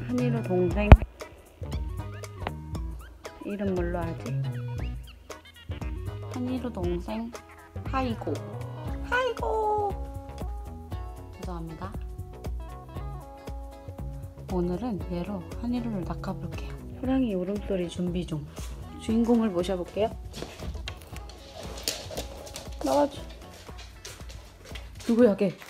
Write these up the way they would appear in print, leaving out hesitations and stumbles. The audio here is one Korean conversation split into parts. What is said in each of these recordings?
한이로 동생 이름 뭘로 하지? 한이로 동생 하이고. 죄송합니다. 오늘은 얘로 한이로를 낚아볼게요. 호랑이 울음소리 준비 중. 주인공을 모셔볼게요. 나와줘. 누구야 걔?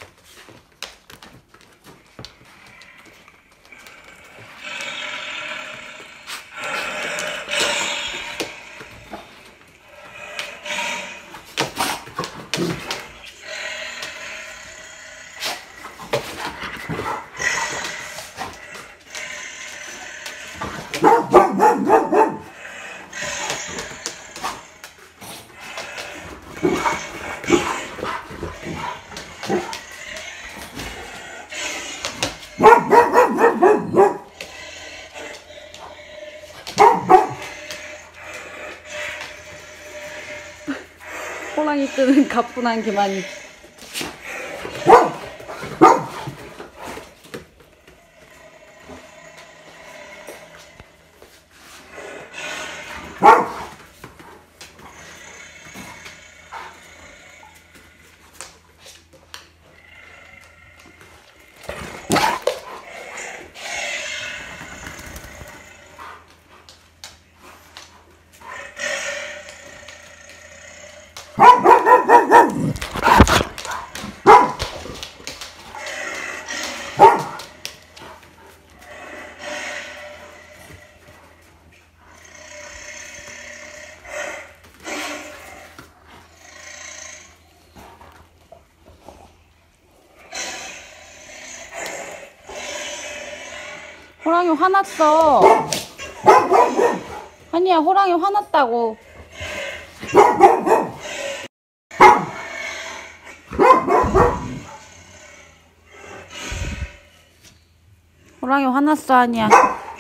호랑이 뜨는 가뿐한 기만이. 호랑이 화났어. 한이야, 호랑이 화났다고. 호랑이 화났어, 한이야.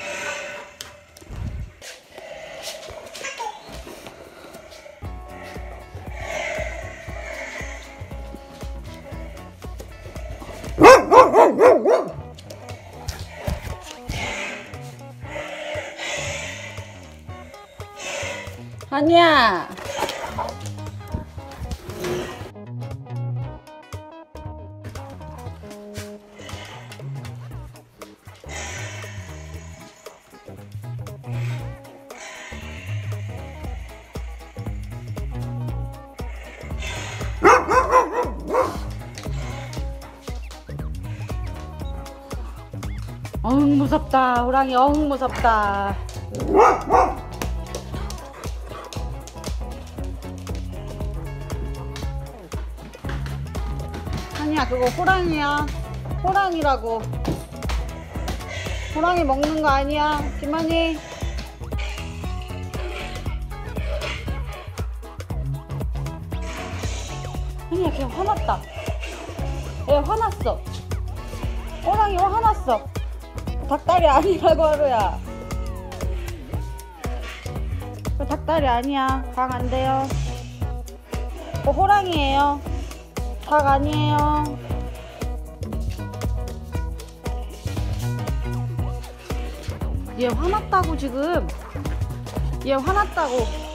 한이야. 어흥 무섭다. 호랑이 어흥 무섭다. 아니야, 그거 호랑이야. 호랑이라고. 호랑이 먹는 거 아니야. 김한이. 아니야, 걔 화났다. 얘 화났어. 호랑이 화났어. 닭다리 아니라고 하루야. 그 닭다리 아니야. 닭 안 돼요. 그거 호랑이에요. 닭 아니에요. 얘 화났다고 지금. 얘 화났다고.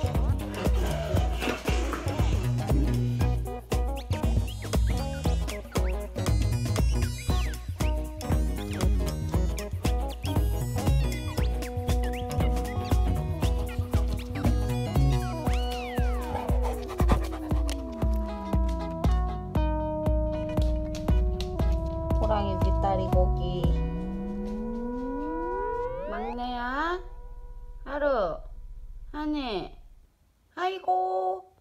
호랑이 뒷다리 고기. 막내야. 하루. 한이. 아이고.